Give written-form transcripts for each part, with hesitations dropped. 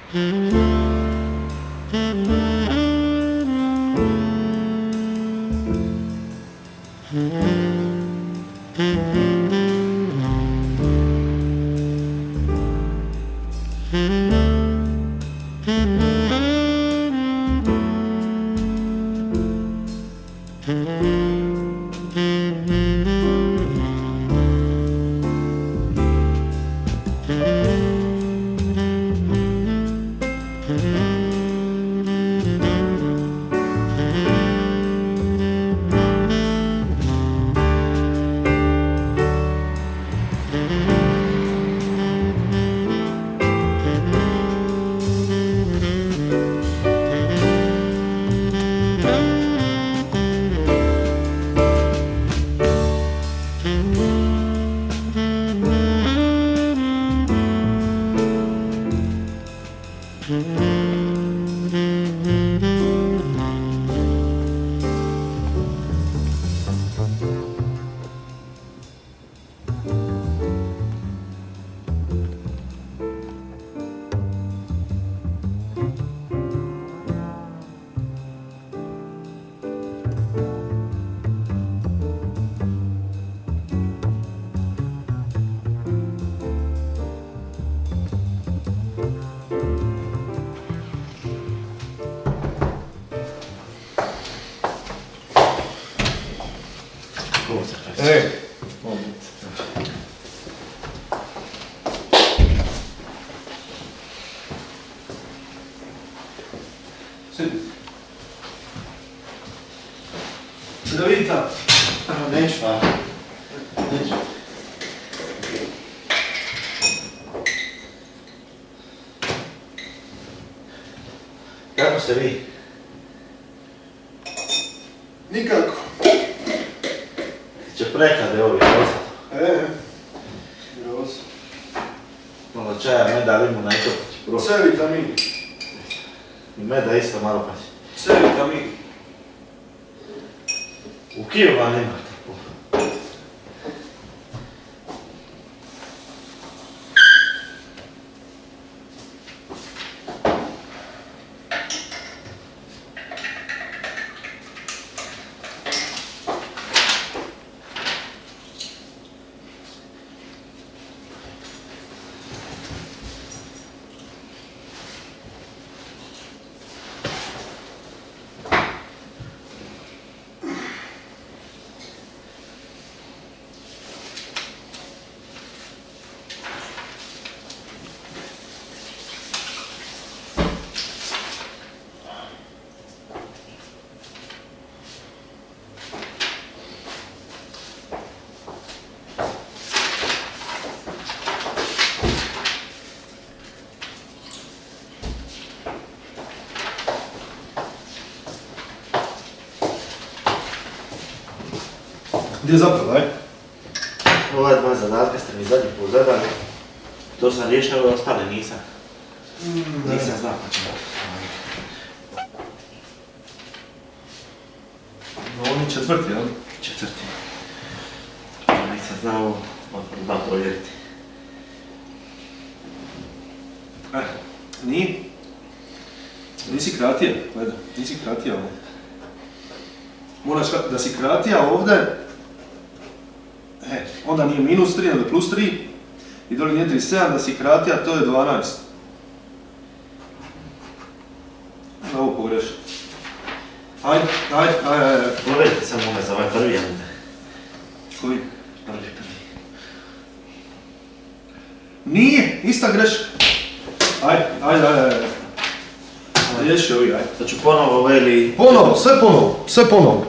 Ej, sidi. Da vidi tamo. Neću, pa. Neću. Kako ste vi? Nikako. Će preklade ovi, rosa. Rosa. Malo čaja, meda, limuna i to pa će proći. C vitamin. I meda isto malo pa će. C vitamin. U Kijevu vam nema tako. Gdje je zapravo, aj? Ova dva zadatka ste mi zadnji put zadali. To sam riješio, ove ostale nisam. Nisam znao pa ćemo. On je četvrti, jel? Četvrti. Nisam znao, da provjeriti. Nije? Nisi kratija, gledaj, nisi kratija ovdje. Moraš da si kratija ovdje, onda nije minus 3, nego plus 3 i dole nije 37, da si kratija, to je 12. Ovo pogreši. Ajde. Provjerite samo ove za ovaj prvi, jel ne? Koji? Prvi. Nije, ista greška. Ajde. Riješi ovi, ajde. Da ću ponovo ove ili... Ponovo, sve ponovo.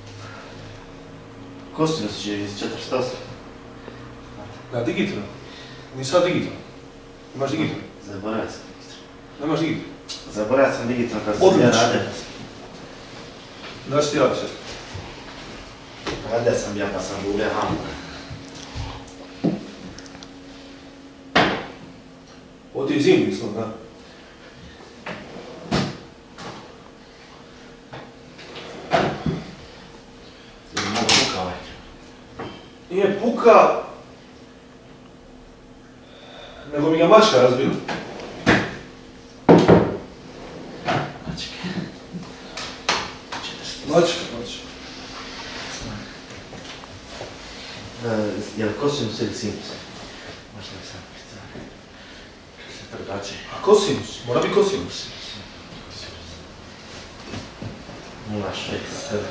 Kosinus će iz 48. Na digitru? Nisam digitalno. Imaš digitalno? Zaboravio sam. Nemaš digitalno? Zaboravio sam digitalno kad sam ja radio. Znaš ti ja se? Radio sam ja pa sam gubio hamu. Ovo ti je zim, mislim, da? Mogu puka ovaj. Nije puka, nego mi ga mačka razbila. Mačke. Mačka. Je li kosinus ili sinus? Možda mi sam pitao. Što se prebače? A kosinus? Mora biti kosinus. 0,6.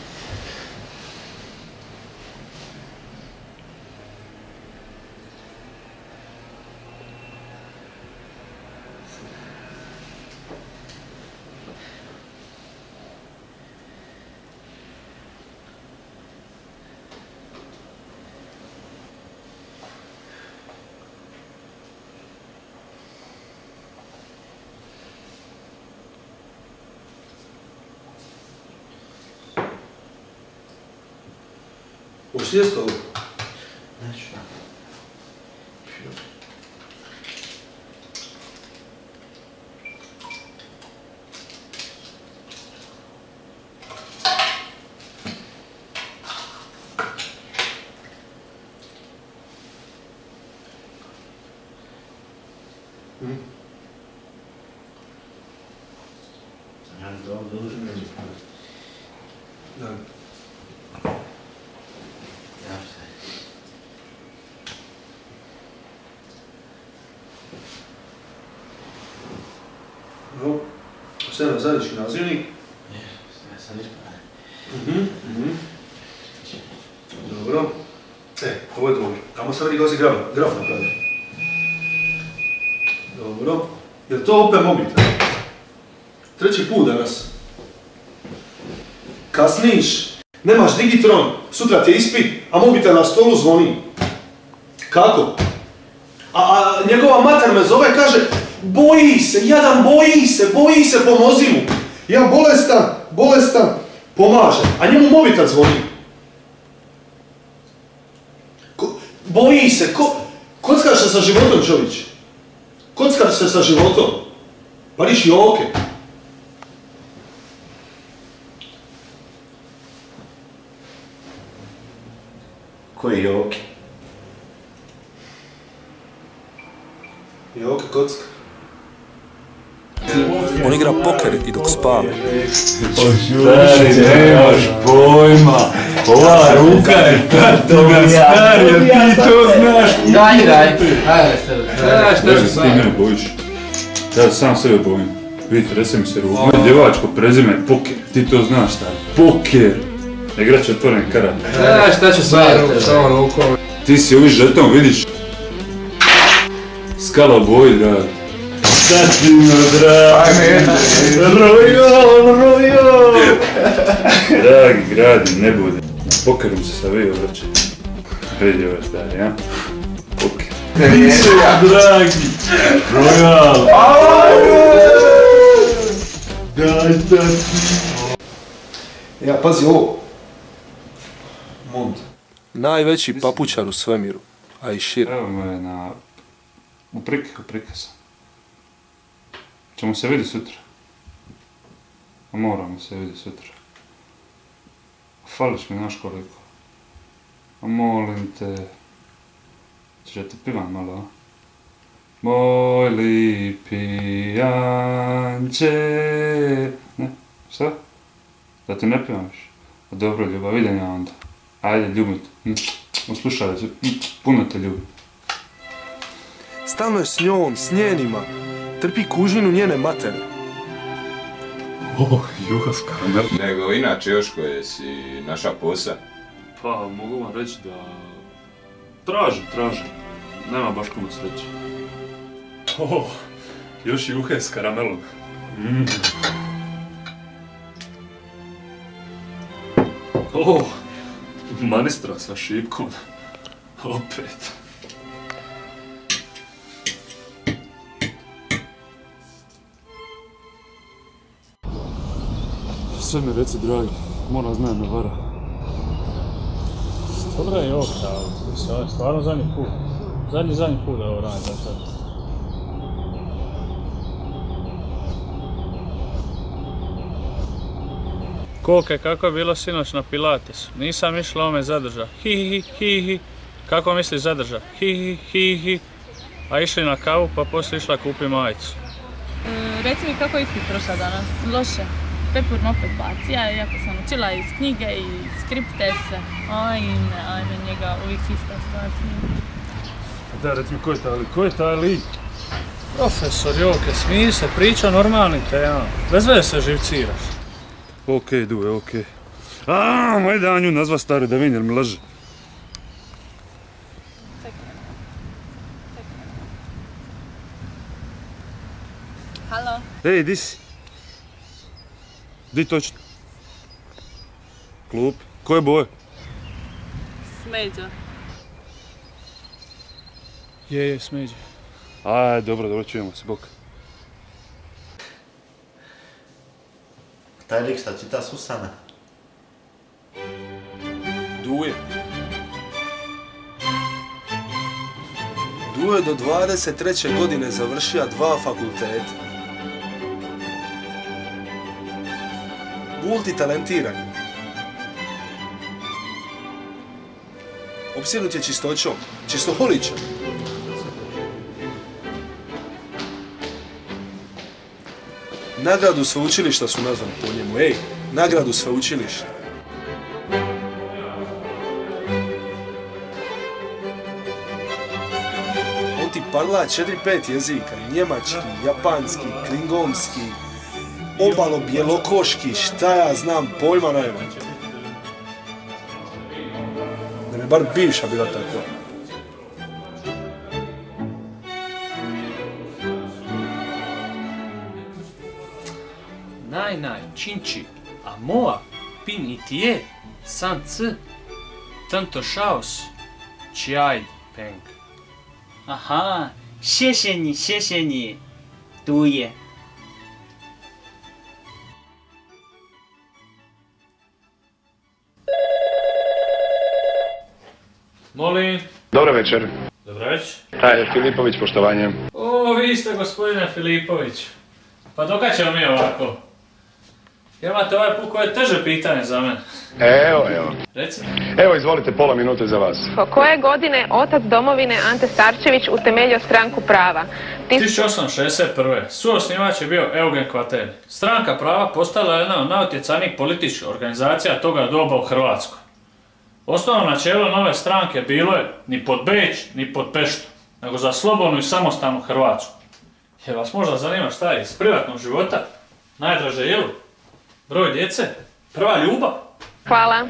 Hoćeš sjesti ovo? Neću tako. Da. No, sve na zajednički nazivnik. Ja sam ispravan. Dobro. Ovo je dobro. Tamo sam vidi gazi graf napravio. Dobro. Je to opet mobitel? Treći put danas. Kasniš, nemaš digitron, sutra ti je ispit, a mobitel na stolu zvoni. Kako? A njegova mater me zove, kaže, boji se, jadan boji se, pomozi mu. Ja bolestan, pomaže, a njemu mobitel zvoni. Boji se, kockaš se sa životom, čovječ. Kockaš se sa životom. Pariš joke. Koji joke? Joke, kocka. On igra poker i dok spava. Stari, nemaš pojma. Ova ruka je toga starija, ti to znaš. Daj. Šta se s ti mene bojiš? Ja sam sebe bojim. Vidite, rese mi se ruka. Moje djevačko prezime je poker. Ti to znaš šta je? Poker. Igrač otvoren karat. Šta će s ovom rukom? Ti si ovi žeton, vidiš? Skala boji, dragi. Tatino, dragi. Rojo. Dragi, gradi, ne bude. Na pokeru se savije obraće. Vidi ove stari, ja? Poker. Nisu, dragi. Royal. Daj, tati. Ja, pazi ovo. Mont. Najveći papučar u svemiru, a i šire. Evo me na... U prikazu. Ćemo se vidjeti sutra. Moramo se vidjeti sutra. Fališ mi, znaš koliko. Molim te. Ćeš da te pivam malo, a? Moj lipi anđe... Ne? Šta? Da te ne pivam više? Dobro, ljubav, idem ja onda. Ajde, ljubim te. Uslušaj se, puno te ljubim. Stalno je s njom, s njenima. Trpi kužinu njene matere. Juhas karamel. Nego inače još koje si naša posa. Pa, mogu vam reći da... Tražim. Nema baš puno sreće. Još juhe s karamelom. Manistra sa šipkom. Opet. Sve mi reci, dragi, moram znam me vara. Dobra je okta, ali stvarno zadnji put. Zadnji put da ovo radim za sad. Koke, kako je bilo sinoć na Pilatesu? Nisam išla, ome zadrža. Hi. Kako misliš zadrža? Hi. A išli na kavu pa poslije išla kupi majicu. Reci mi kako je ispit prošla danas? Loše. Pepurno opet bacija, iako sam učila iz knjige i skripte se. Ajme, njega uvijek ista stvar s njim. Da, reci mi ko je taj lik? Profesor Joke, smiji se, priča normalnim temama. Bez veze se živciraš. Okej, Duje, okej. Moj danju nazva stari da vidim jer mi laže. Halo? Ej, di si? Di točno? Klub? Koje boje? Smeđa. Je, smeđa. Aj, dobro, čujemo se, bok. Taj lik šta čita Susana. Duje. Duje do 23. godine završio 2 fakulteta. Multitalentiran. Opsjednut je čistoćom, čistoholičan. Nagradu sveučilišta su nazvani po njemu, nagradu sveučilišta. On ti parla 4-5 jezika, njemački, japanski, klingonski, obalo bjelokoški, šta ja znam, pojma najmanje. Da mi bar bivša bila takva. Naj, činči, a moa, pin i tije, san c, tanto šaos, čaj, peng. Aha, 谢谢你, Duje. Molim. Dobro večer. Dobro večer. Taj Filipović, poštovanje. O, vi ste gospodine Filipović. Pa dokad ćemo mi ovako? Imate ovaj put koje je teže pitanje za mene. Evo. Reci. Evo, izvolite, pola minute za vas. Koje godine otac domovine Ante Starčević utemeljio Stranku prava? 1861. Suosnivač je bio Eugen Kvaterni. Stranka prava postala jedna od najutjecajnijih političkih organizacija toga doba u Hrvatskoj. Osnovno načelo nove stranke bilo je ni pod Beč, ni pod Peštu, nego za slobodnu i samostalnu Hrvatsku. Jer vas možda zanima šta je iz privatnog života, najdraže jelo, broj djece, prva ljubav. Hvala.